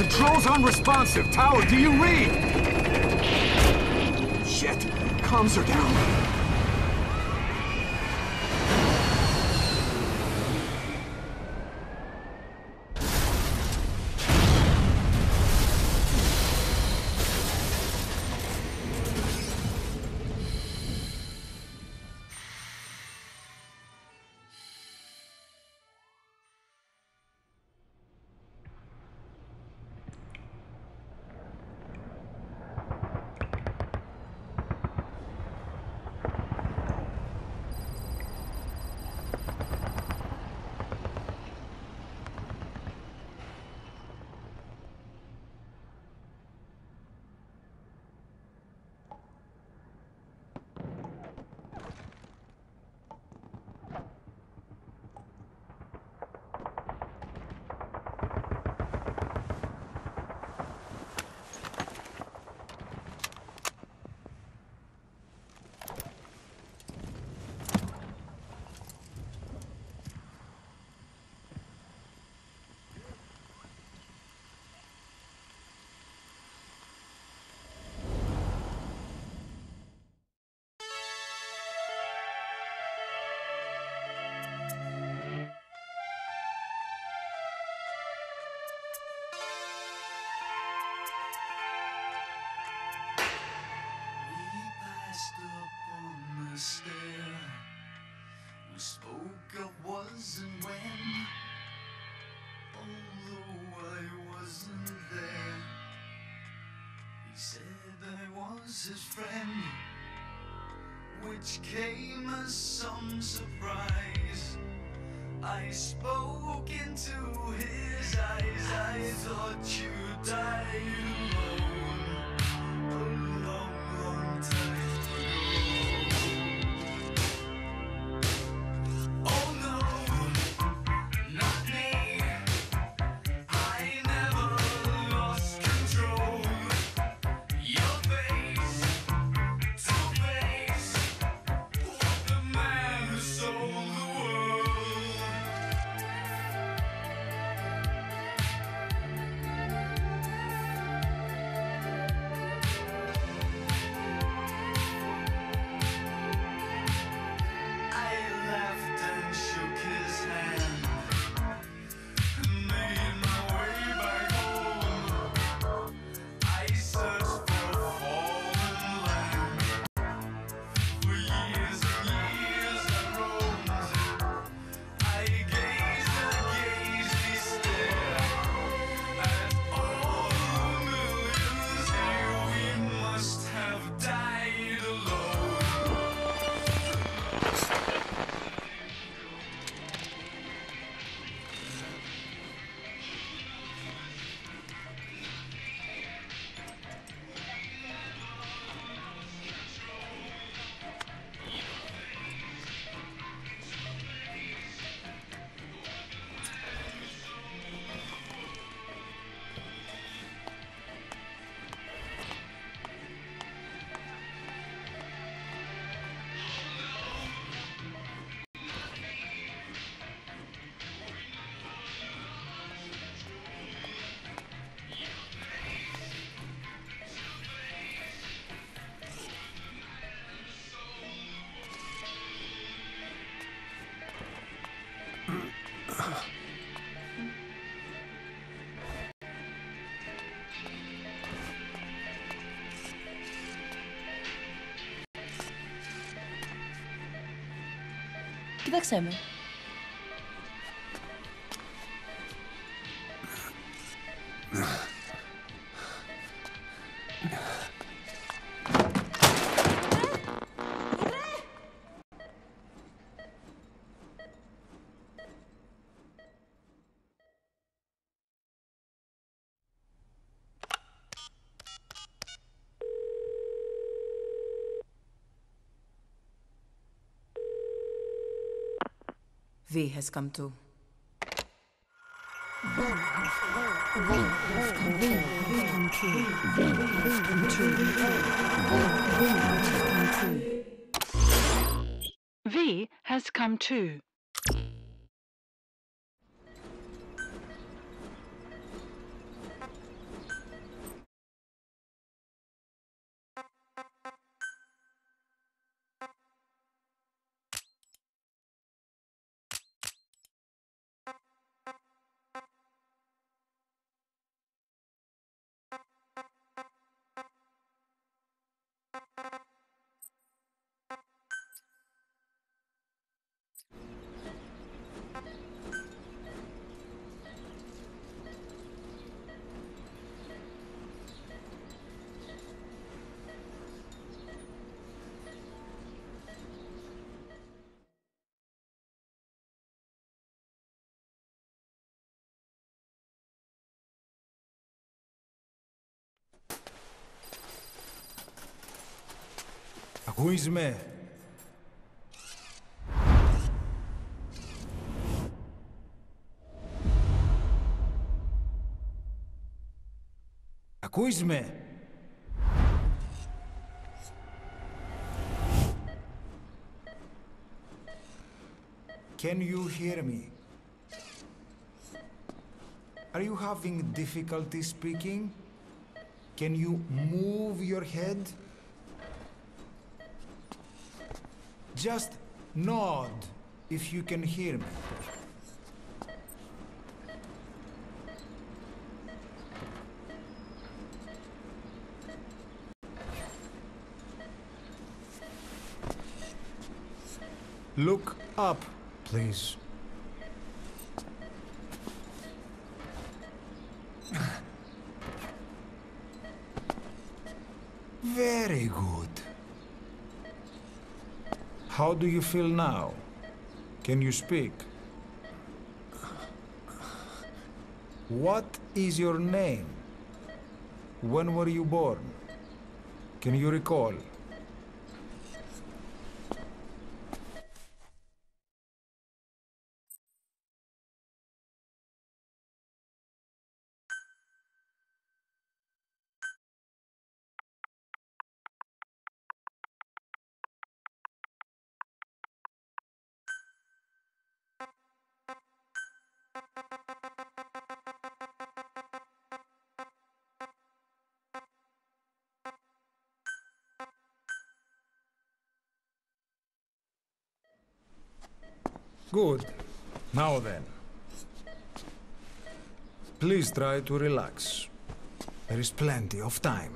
Controls unresponsive. Tower, do you read? Shit. Comms are down. We spoke of was and when, although I wasn't there. He said I was his friend, which came as some surprise. I spoke into his eyes. I thought you died alone a long, long time. Kde chceme? V has come to. V has come too. Ακούεις με? Ακούεις με? Can you hear me? Are you having difficulty speaking? Can you move your head? Just nod if you can hear me. Look up, please. Very good. How do you feel now? Can you speak? What is your name? When were you born? Can you recall? Good. Now then. Please try to relax. There is plenty of time.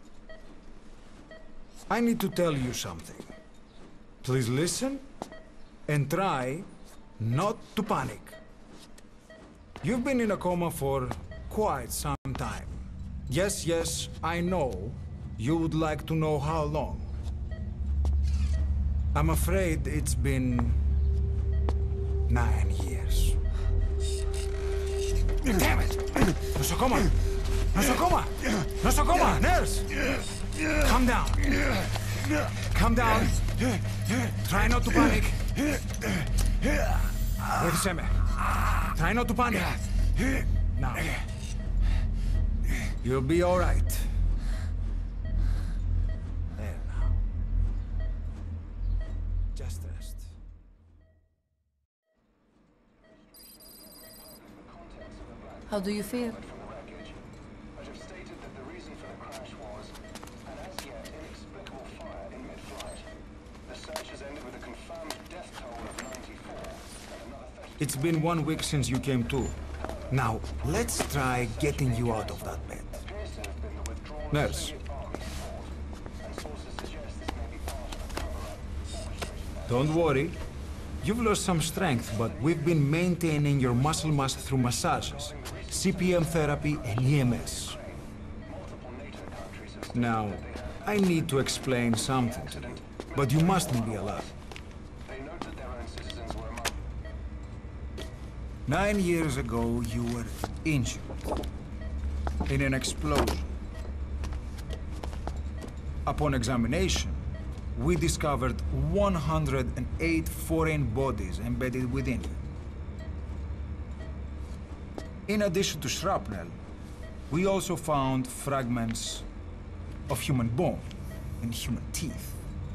I need to tell you something. Please listen and try not to panic. You've been in a coma for quite some time. Yes, I know you would like to know how long. I'm afraid it's been 9 years. Damn it! Nosocoma! Nosocoma! Nosocoma! Nurse! Calm down. Calm down. Try not to panic. Βοήθησέ με. Try not to panic. Now. You'll be all right. There now. Just rest. How do you feel? But have stated that the reason for the crash was an as yet inexplicable fire in mid-flight. The search has ended with a confirmed death toll of 94 and another 30. It's been 1 week since you came to. Now, let's try getting you out of that bed. Appears to have been the withdrawal of Nurse. Soviet army support, and sources suggest this may be part of a cover-up orchestrated by Don't worry. You've lost some strength, but we've been maintaining your muscle mass through massages, CPM therapy, and EMS. multiple NATO countries have Now, I need to explain something to you, but you mustn't be alarmed. they noted their own citizens were among 9 years ago, you were injured in an explosion. Upon examination, we discovered 108 foreign bodies embedded within you. In addition to shrapnel, we also found fragments of human bone and human teeth.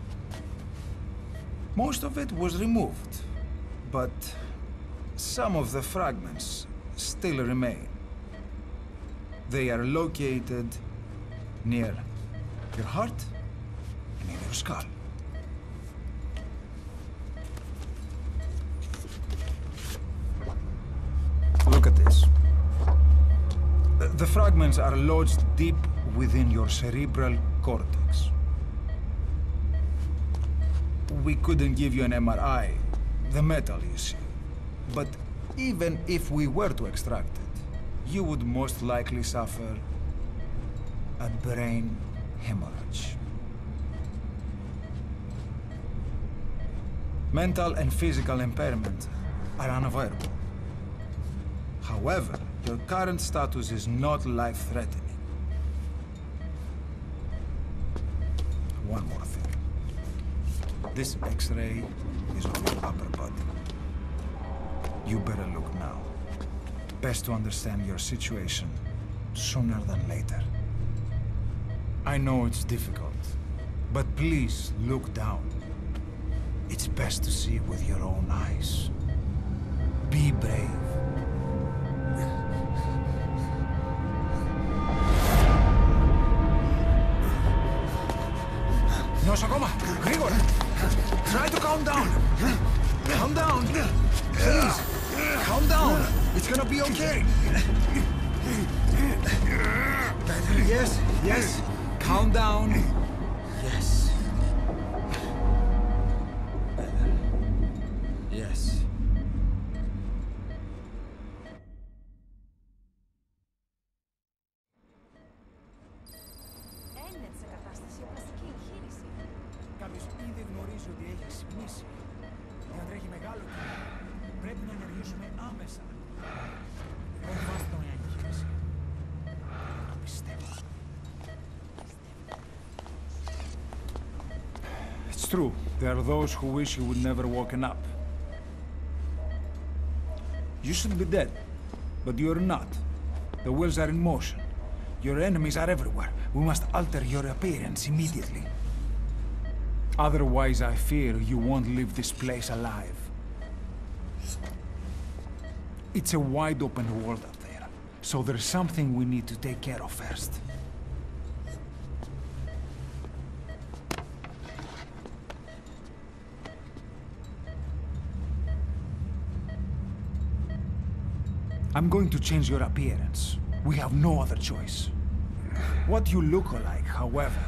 Most of it was removed, but some of the fragments still remain. They are located near your heart and in your skull. Look at this. The fragments are lodged deep within your cerebral cortex. We couldn't give you an MRI, the metal, you see. But even if we were to extract it, you would most likely suffer a brain hemorrhage. Mental and physical impairment are unavoidable. However, your current status is not life-threatening. One more thing. This X-ray is of your upper body. You better look now. Best to understand your situation sooner than later. I know it's difficult, but please look down. It's best to see with your own eyes. Be brave. Νοσοκόμα, γρήγορα! Try to calm down! Calm down! Please! Calm down! It's gonna be okay! Yes, yes! Calm down! Yes. Yes. Έννετ σε κατάσταση οπλαστική εγχείρηση. Κάποιος ήδη γνωρίζει ότι έχει ξυπνήσει. Διατρέχει μεγάλο κίνημα. Πρέπει να ενεργήσουμε άμεσα. Ονομάστε μια εγχείρηση. Απιστεύω. It's true. There are those who wish you would never woken up. You should be dead, but you're not. The wheels are in motion. Your enemies are everywhere. We must alter your appearance immediately. Otherwise, I fear you won't leave this place alive. It's a wide open world out there, so there's something we need to take care of first. I'm going to change your appearance. We have no other choice. What you look like, however,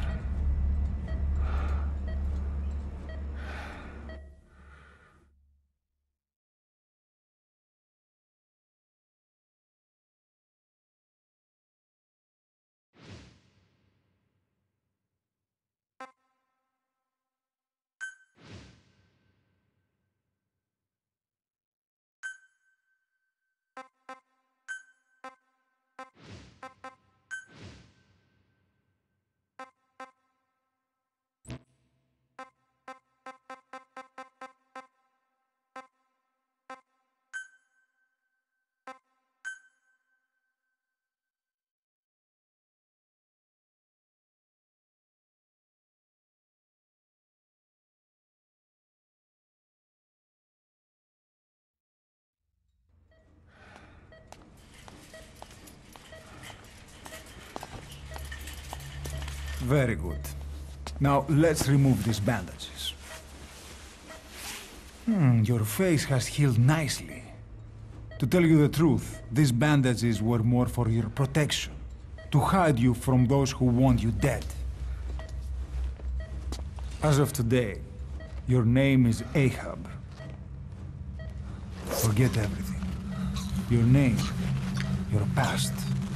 very good. Now, let's remove these bandages. Your face has healed nicely. To tell you the truth, these bandages were more for your protection, to hide you from those who want you dead. As of today, your name is Ahab. Forget everything. Your name, your past,